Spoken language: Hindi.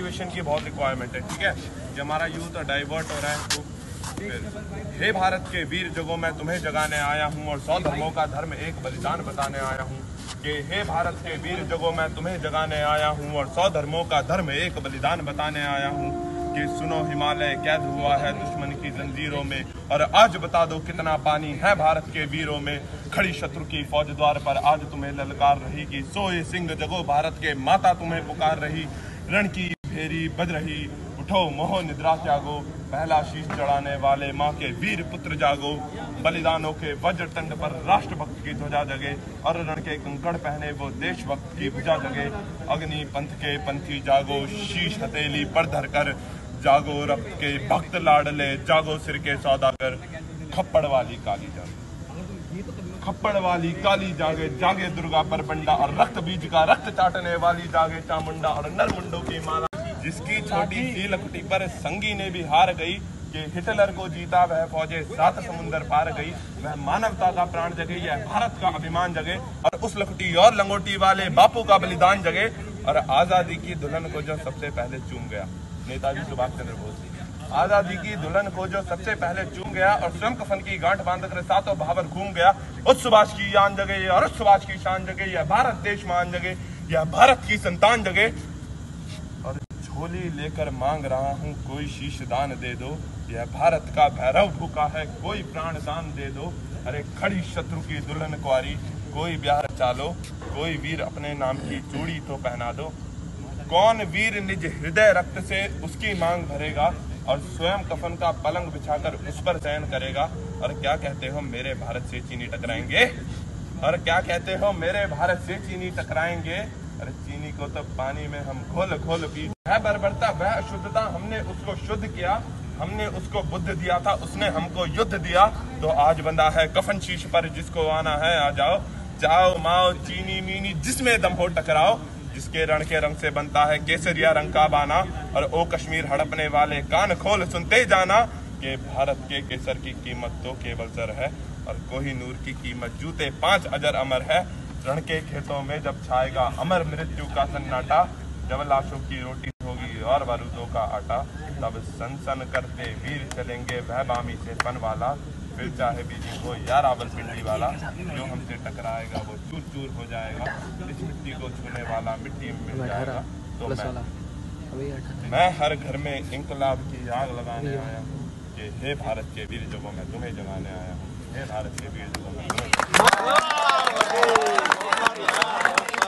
मोटिवेशन की बहुत रिक्वायरमेंट है, ठीक है। जो हमारा यूथ डाइवर्ट हो रहा है तो हे भारत के वीर जगों मैं तुम्हें जगाने आया हूँ और 100 धर्मों का धर्म एक बलिदान बताने आया हूँ। कि हे भारत के वीर जगों मैं तुम्हें जगाने आया हूँ और 100 धर्मों का धर्म एक बलिदान बताने आया हूँ। कि सुनो हिमालय कैद हुआ है दुश्मन की जंजीरों में और आज बता दो कितना पानी है भारत के वीरों में। खड़ी शत्रु की फौज द्वार पर आज तुम्हें ललकार रही कि सोए सिंह जगो भारत के माता तुम्हें पुकार रही। रण की फेरी बज रही उठो मोह निद्रा त्यागो पहला शीश चढ़ाने वाले माँ के वीर पुत्र जागो। बलिदानों के वज्र तंड पर राष्ट्रभक्त की ध्वजा जगे और रण के कंकड़ पहने वो देशभक्त की भुजा जगे। अग्नि पंथ के पंथी जागो शीश हथेली पर धरकर जागो रक्त के भक्त लाडले जागो सिर के सौदागर। खप्पड़ वाली काली जागे खप्पड़ वाली काली जागे जागे दुर्गा पर बंडा और रक्त बीज का रक्त चाटने वाली जागे चामुंडा और नरमुंडों की माला। जिसकी छोटी सी लखुटी पर संगी ने भी हार गई कि हिटलर को जीता वह फौजे 7 समुंदर पार गई। वह मानवता का प्राण जगे यह भारत का अभिमान जगे और उस लखुटी और लंगोटी वाले बापू का बलिदान जगे। और आजादी की दुल्हन को जो सबसे पहले चूम गया नेताजी सुभाष चंद्र बोस। आजादी की दुल्हन को जो सबसे पहले चूम गया और स्वयं कफन की गांठ बांधकर सातों बहावर घूम गया। उस सुभाष की यान जगे और उस सुभाष की शान जगे यह भारत देश मान जगे यह भारत की संतान जगे। और झोली लेकर मांग रहा हूँ कोई शीश दान दे दो यह भारत का भैरव भूखा है कोई प्राण दान दे दो। अरे खड़ी शत्रु की दुल्हन कुंवारी कोई ब्याह चालो कोई वीर अपने नाम की चूड़ी तो पहना दो। कौन वीर निज हृदय रक्त से उसकी मांग भरेगा और स्वयं कफन का पलंग बिछाकर उस पर शयन करेगा। और क्या कहते हो मेरे भारत से चीनी टकराएंगे और क्या कहते हो मेरे भारत से चीनी टकराएंगे। अरे चीनी को तो पानी में हम घोल घोल पी वह बर्बरता वह अशुद्धता हमने उसको शुद्ध किया हमने उसको बुद्ध दिया था उसने हमको युद्ध दिया। तो आज बंधा है कफन शीश पर जिसको आना है आ जाओ जाओ माओ चीनी मीनी जिसमें दम हो टकराओ। जिसके रण के रंग से बनता है केसरिया रंग का बाना और ओ कश्मीर हड़पने वाले कान खोल सुनते जाना। कि भारत के केसर की कीमत तो केवल जर है और कोहिनूर की कीमत जूते 5 अजर अमर है। रण के खेतों में जब छाएगा अमर मृत्यु का सन्नाटा जब लाशों की रोटी होगी और बारूदों का आटा तब सन करते वीर चलेंगे वह बामी से फन वाला। फिर चाहे बीजी को या रावलपिंडी वाला जो हमसे टकराएगा वो चूर चूर हो जाएगा। इस मिट्टी को छूने वाला मिट्टी में मिल जाएगा। तो मैं हर घर में इंकलाब की आग लगाने आया हूँ कि हे भारत के वीर जगों मैं तुम्हें जगाने आया हूँ। हे भारत के वीर जगों में तुम्हें